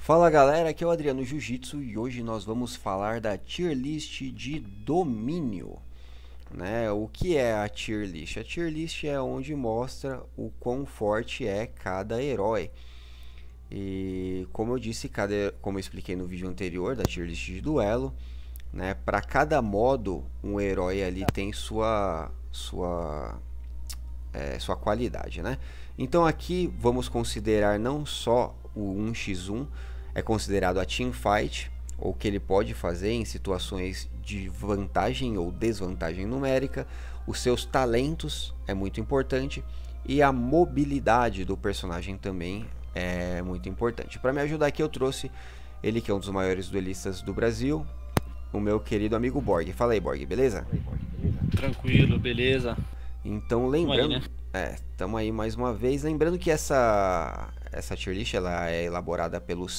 Fala galera, aqui é o Adriano Jiu-Jitsu e hoje nós vamos falar da tier list de domínio, né? O que é a tier list? A tier list é onde mostra o quão forte é cada herói. E como eu disse, como eu expliquei no vídeo anterior da tier list de duelo, né? Para cada modo, um herói ali tem sua qualidade, né? Então aqui vamos considerar não só o 1x1, é considerado a teamfight, ou que ele pode fazer em situações de vantagem ou desvantagem numérica, os seus talentos é muito importante e a mobilidade do personagem também é muito importante. Para me ajudar aqui eu trouxe ele que é um dos maiores duelistas do Brasil, o meu querido amigo Borg. Fala aí, Borg, beleza? Tranquilo, beleza. Então lembrando, estamos aí mais uma vez, lembrando que essa tier list ela é elaborada pelo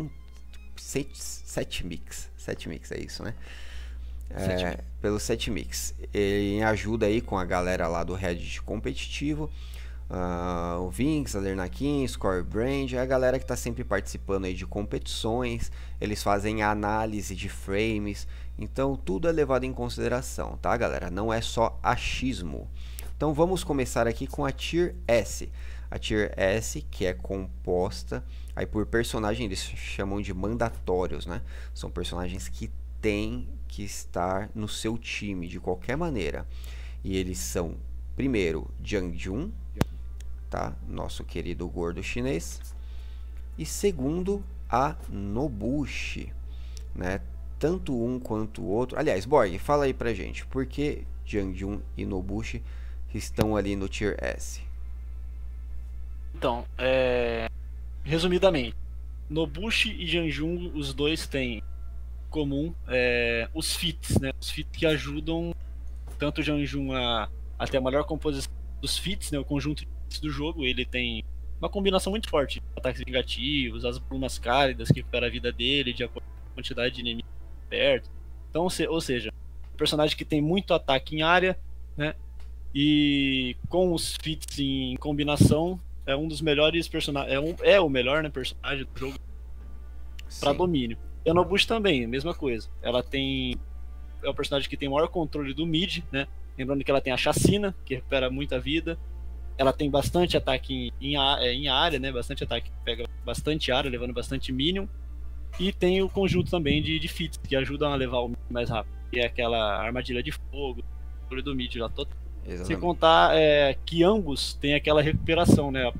Setmix, é isso, né? Pelo Setmix. Ele ajuda aí com a galera lá do Reddit competitivo, o Vinx, a Lernakin, Scorebrand, a galera que está sempre participando aí de competições. Eles fazem análise de frames, então tudo é levado em consideração, tá, galera? Não é só achismo. Então vamos começar aqui com a Tier S. A Tier S, que é composta aí por personagens, eles chamam de mandatórios, né? São personagens que têm que estar no seu time de qualquer maneira. E eles são, primeiro, Jang Jun, tá? Nosso querido gordo chinês. E segundo, a Nobushi, né? Tanto um quanto o outro. Aliás, Borg, fala aí pra gente, por que Jang Jun e Nobushi estão ali no Tier S? Então, resumidamente, Nobushi e Janjun, os dois têm em comum os fits, né? Os fits que ajudam tanto o Janjun a ter a melhor composição dos fits, né? O conjunto de fits do jogo. Ele tem uma combinação muito forte: ataques vingativos, as brumas cálidas que recupera a vida dele de acordo com a quantidade de inimigos perto. Então, ou seja, um personagem que tem muito ataque em área, né? E com os fits em combinação, é um dos melhores personagens. É o melhor, né, personagem do jogo para domínio. E a Nobushi também, mesma coisa. Ela tem. É o personagem que tem o maior controle do mid, né? Lembrando que ela tem a chacina, que recupera muita vida. Ela tem bastante ataque em área, né? Bastante ataque, pega bastante área, levando bastante minion. E tem o conjunto também de fits, que ajudam a levar o mid mais rápido. Que é aquela armadilha de fogo, controle do mid lá total. Exatamente. Sem contar que ambos têm aquela recuperação, né?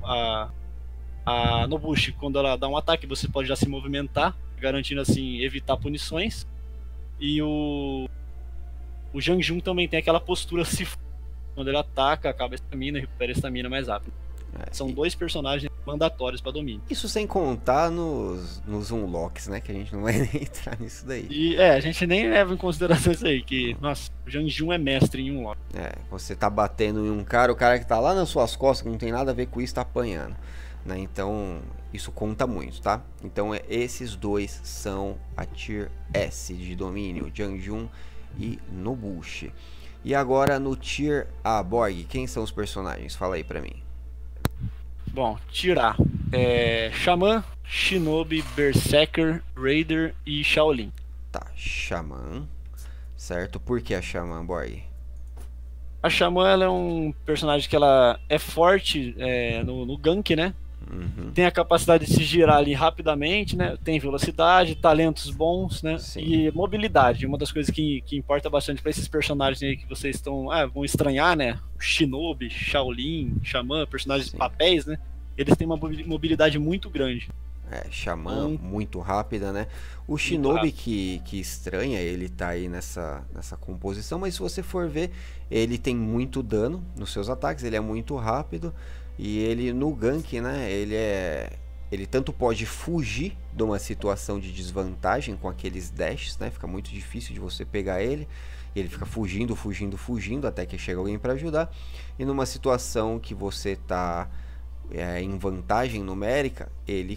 A Nobushi, quando ela dá um ataque, você pode já se movimentar, garantindo assim evitar punições. E o Jangjun também tem aquela postura se quando ele ataca, acaba a estamina e recupera a estamina mais rápido. São dois personagens mandatórios para domínio. Isso sem contar nos unlocks, né? Que a gente não vai nem entrar nisso daí. E a gente nem leva em consideração isso aí, que, nossa, o Jangjun é mestre em unlock. Você tá batendo em um cara, o cara que tá lá nas suas costas, que não tem nada a ver com isso, tá apanhando, né? Então, isso conta muito, tá? Então, esses dois são a Tier S de domínio, Jangjun e Nobushi. E agora no Tier A, Borg, quem são os personagens? Fala aí pra mim. Bom, tirar Xamã, Shinobi, Berserker, Raider e Shaolin. Tá, Xamã, certo? Por que a Xamã, Borg? A Xamã, ela é um personagem que ela é forte no gank, né? Uhum. Tem a capacidade de se girar ali rapidamente, né? Tem velocidade, talentos bons, né? Sim. E mobilidade. Uma das coisas que importa bastante para esses personagens aí que vocês vão estranhar, né? Shinobi, Shaolin, Xamã, personagens de papéis, né? Eles têm uma mobilidade muito grande. Xamã muito rápida, né? O Shinobi que estranha, ele tá aí nessa composição, mas se você for ver, ele tem muito dano nos seus ataques, ele é muito rápido e ele no gank, né? Ele tanto pode fugir de uma situação de desvantagem com aqueles dashes, né? Fica muito difícil de você pegar ele. Ele fica fugindo até que chega alguém para ajudar. E numa situação que você tá em vantagem numérica, ele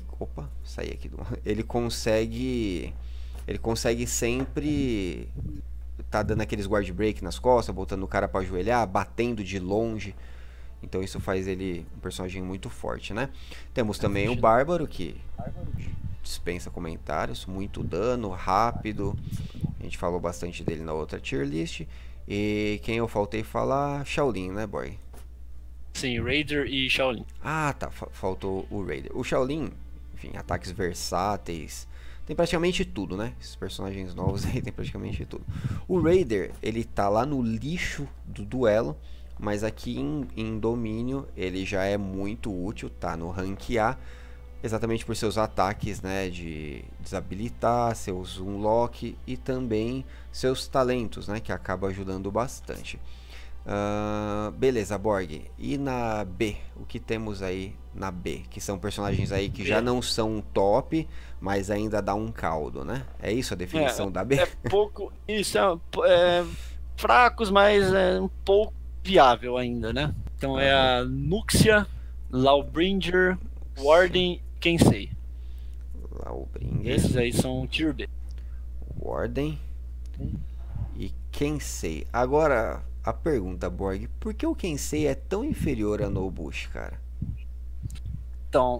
consegue sempre tá dando aqueles guard break nas costas, botando o cara para ajoelhar, batendo de longe. Então isso faz ele um personagem muito forte, né? Temos também o Bárbaro, que dispensa comentários, muito dano, rápido. A gente falou bastante dele na outra tier list. E quem eu faltei falar? Shaolin, né, Borg? Sim, Raider e Shaolin. Ah, tá, faltou o Raider. O Shaolin, enfim, ataques versáteis, tem praticamente tudo, né? Esses personagens novos aí tem praticamente tudo. O Raider, ele tá lá no lixo do duelo, mas aqui em domínio ele já é muito útil, tá no rank A, exatamente por seus ataques, né, de desabilitar, seus unlock e também seus talentos, né, que acaba ajudando bastante. Beleza, Borg. E na B? O que temos aí na B? Que são personagens aí que já não são top, mas ainda dá um caldo, né? É isso a definição da B? É pouco. Isso é fracos, mas é um pouco viável ainda, né? Então é a Nuxia, Lawbringer, Warden, Kensei. Lawbringer. Esses aí são Tier B. Warden e Kensei. Agora, a pergunta, Borg, por que o Kensei é tão inferior a Nobushi, cara? Então,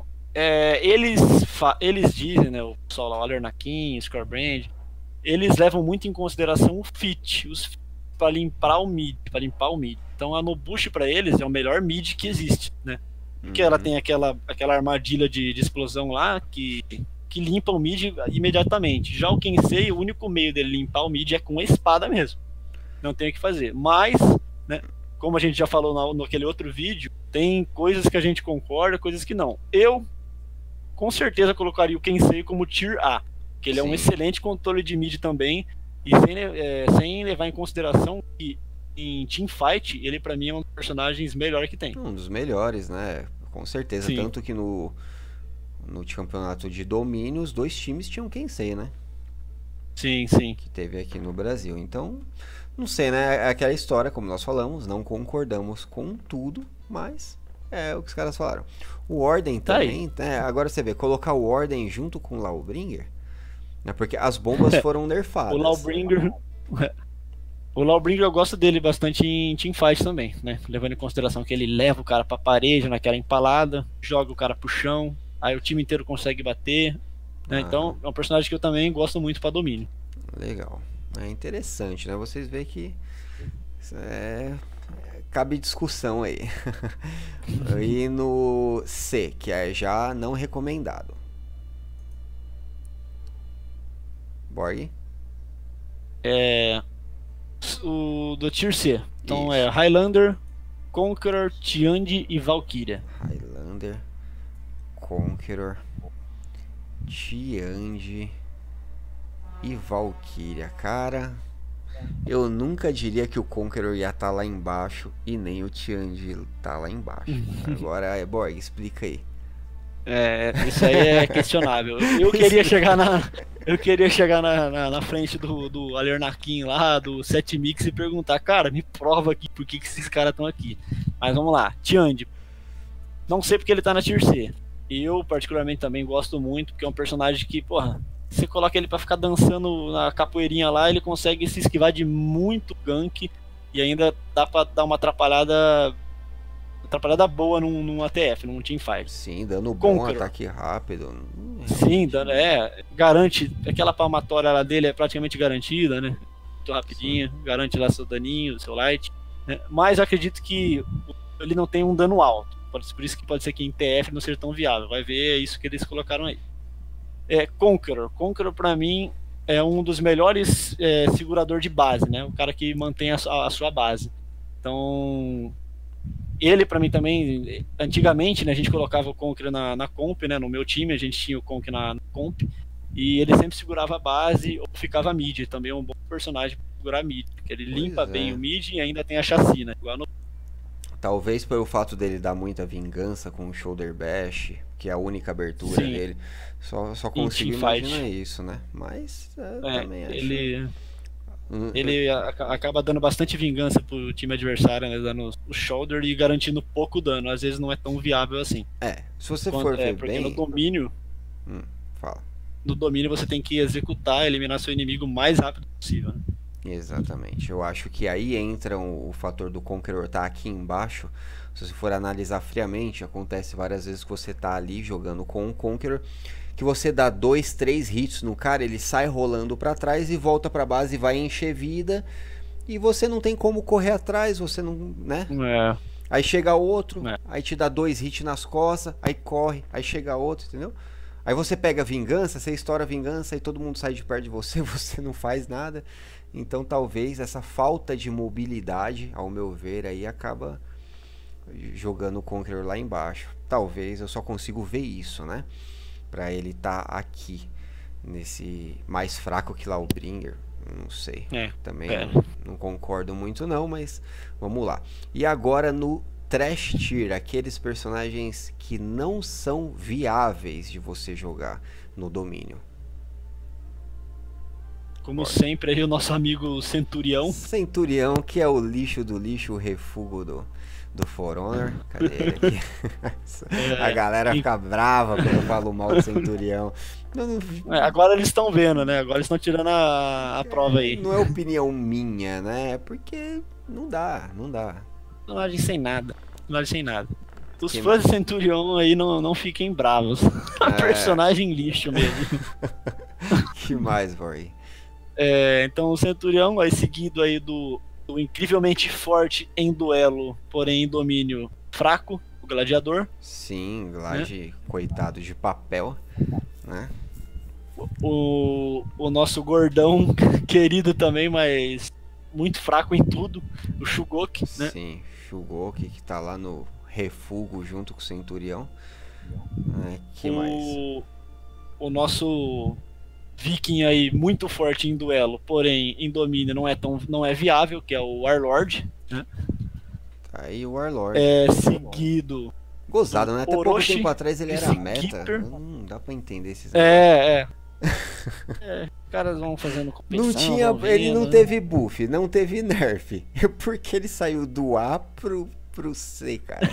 eles dizem, né, o pessoal lá, o Alernakin, Scorebrand, eles levam muito em consideração o fit, para limpar o mid, Então a Nobushi para eles é o melhor mid que existe, né? Porque ela tem aquela armadilha de explosão lá que limpa o mid imediatamente. Já o Kensei, o único meio dele limpar o mid é com a espada mesmo. Não tem o que fazer. Mas, né, como a gente já falou naquele outro vídeo, tem coisas que a gente concorda, coisas que não. Eu, com certeza, colocaria o Kensei como Tier A, que ele é um excelente controle de mid também, e sem levar em consideração que em teamfight, ele pra mim é um dos personagens melhores que tem. Um dos melhores, né? Com certeza. Sim. Tanto que no campeonato de domínio, os dois times tinham Kensei, né? Sim, sim. Que teve aqui no Brasil. Então, não sei, né? É aquela história, como nós falamos, não concordamos com tudo, mas é o que os caras falaram. O Warden também, né? Agora você vê, colocar o Warden junto com o Lawbringer, né? Porque as bombas foram nerfadas. O Lawbringer eu gosto dele bastante em teamfight também, né? Levando em consideração que ele leva o cara pra parede naquela empalada, joga o cara pro chão, aí o time inteiro consegue bater, né? Então é um personagem que eu também gosto muito pra domínio. Legal. É interessante, né? Vocês veem que cabe discussão aí. E no C, que é já não recomendado. Borg? O do Tier C. Então é Highlander, Conqueror, Tiandi e Valkyria. Highlander, Conqueror, Tiandi e Valkyria. Cara, eu nunca diria que o Conqueror ia estar lá embaixo e nem o Tiandi tá lá embaixo. Agora, Borg, explica aí. Isso aí é questionável. Eu queria chegar na frente do Alernakin lá, do Setmix e perguntar, cara, me prova aqui por que esses caras estão aqui. Mas vamos lá, Tiandi. Não sei porque ele tá na Tier C. Eu, particularmente, também gosto muito, porque é um personagem que, porra, você coloca ele pra ficar dançando na capoeirinha lá, ele consegue se esquivar de muito gank e ainda dá pra dar uma atrapalhada boa num ATF, num teamfight. Sim, dando bom, ataque rápido. Sim, garante, aquela palmatória lá dele é praticamente garantida, né? Muito rapidinho, garante lá seu daninho, seu light, né? Mas eu acredito que ele não tem um dano alto, por isso que pode ser que em TF não seja tão viável, vai ver, é isso que eles colocaram aí. Conqueror pra mim é um dos melhores segurador de base, né? O cara que mantém a sua base. Então, ele pra mim também, antigamente, né, a gente colocava o Conqueror na comp, né? No meu time a gente tinha o Conqueror na comp, e ele sempre segurava a base ou ficava mid. Também é um bom personagem pra segurar mid, porque ele limpa bem o mid e ainda tem a chassi, né? Igual no... Talvez pelo fato dele dar muita vingança com o Shoulder Bash, que é a única abertura dele. Só consigo imaginar isso, né? Mas também acho... Ele acaba dando bastante vingança pro time adversário, né? Dando o shoulder e garantindo pouco dano. Às vezes não é tão viável assim. Se você for ver porque bem... no domínio... Fala. No domínio você tem que executar, eliminar seu inimigo o mais rápido possível, né? Exatamente. Eu acho que aí entra o fator do Conqueror tá aqui embaixo. Se você for analisar friamente, acontece várias vezes que você tá ali jogando com o Conqueror, que você dá 2, 3 hits no cara, ele sai rolando pra trás e volta pra base e vai encher vida, e você não tem como correr atrás, você não, né? Aí chega outro, aí te dá 2 hits nas costas, aí corre, aí chega outro, entendeu? Aí você pega vingança, você estoura a vingança e todo mundo sai de perto de você, você não faz nada. Então talvez essa falta de mobilidade, ao meu ver, aí acaba jogando o Conqueror lá embaixo. Talvez eu só consigo ver isso, né? Pra ele tá aqui, nesse mais fraco que lá o Bringer. Não sei. Também não concordo muito não, mas vamos lá. E agora no Trash Tier, aqueles personagens que não são viáveis de você jogar no domínio. Como sempre, aí o nosso amigo Centurião. Centurião, que é o lixo do lixo, o refúgio do For Honor. Cadê ele aqui? A galera fica brava quando eu falo mal do Centurião. Agora eles estão vendo, né? Agora eles estão tirando a prova aí. Não é opinião minha, né? É porque não dá. Personagem sem nada. Os fãs de Centurião aí não fiquem bravos. Personagem lixo mesmo. Que mais, Boy? Então o Centurião é seguido aí do incrivelmente forte em duelo, porém em domínio fraco, o Gladiador. Sim, Gladi, coitado de papel, né? O nosso gordão querido também, mas muito fraco em tudo, o Shugok, né? Sim, Shugok que tá lá no refúgio junto com o Centurião. Que mais? O nosso Viking aí muito forte em duelo, porém em domínio não é viável, que é o Warlord, né? Tá aí o Warlord. Seguido. Gozado, né? Até Orochi, pouco tempo atrás ele era meta. Keeper. Não dá pra entender esses Os caras vão fazendo competição. Não tinha, ele não teve buff, não teve nerf. Porque ele saiu do A pro C, cara.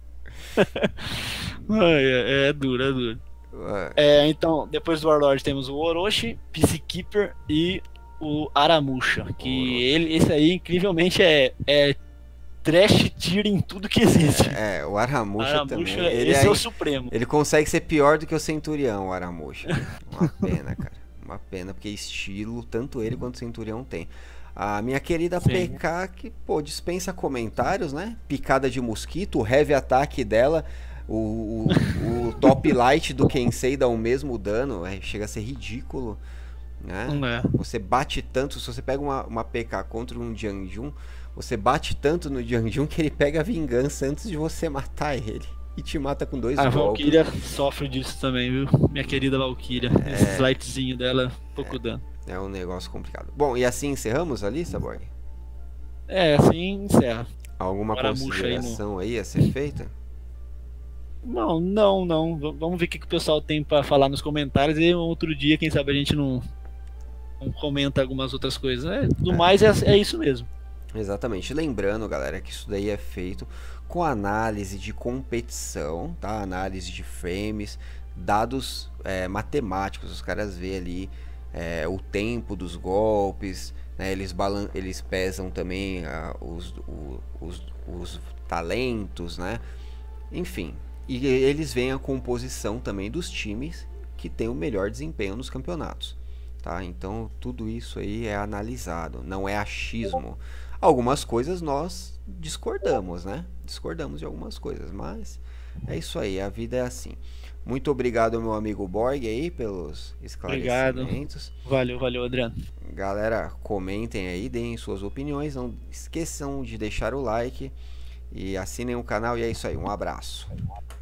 É duro. Então, depois do Warlord temos o Orochi, Peacekeeper e o Aramusha. Que esse aí, incrivelmente, é trash tier em tudo que existe. O Aramusha também. Esse é o supremo. Ele consegue ser pior do que o Centurião, o Aramusha. Uma pena, cara. Uma pena, porque estilo, tanto ele quanto o Centurião tem. A minha querida PK, que, dispensa comentários, né? Picada de mosquito, o heavy attack dela, o top light do Kensei dá o mesmo dano, chega a ser ridículo, né? Você bate tanto, se você pega uma PK contra um Jianjun, você bate tanto no Jianjun que ele pega a vingança antes de você matar ele. E te mata com 2 golpes. A Valkyria sofre disso também, viu? Minha querida Valkyria. Esse lightzinho dela, pouco dano. É um negócio complicado. Bom, e assim encerramos a lista, Boy? Assim encerra. Alguma consideração aí a ser feita? Não. Vamos ver o que o pessoal tem pra falar nos comentários. E outro dia, quem sabe a gente não comenta algumas outras coisas. Do mais é isso mesmo. Exatamente. Lembrando, galera, que isso daí é feito com análise de competição, tá? Análise de frames, dados matemáticos. Os caras vê ali o tempo dos golpes, né? Eles pesam também os talentos, né? Enfim, e eles veem a composição também dos times que tem o melhor desempenho nos campeonatos, tá? Então tudo isso aí é analisado, não é achismo. Algumas coisas nós discordamos, né? Discordamos de algumas coisas, mas é isso aí, a vida é assim. Muito obrigado, meu amigo Borg, aí, pelos esclarecimentos. Obrigado. Valeu, Adriano. Galera, comentem aí, deem suas opiniões, não esqueçam de deixar o like e assinem o canal, e é isso aí, um abraço.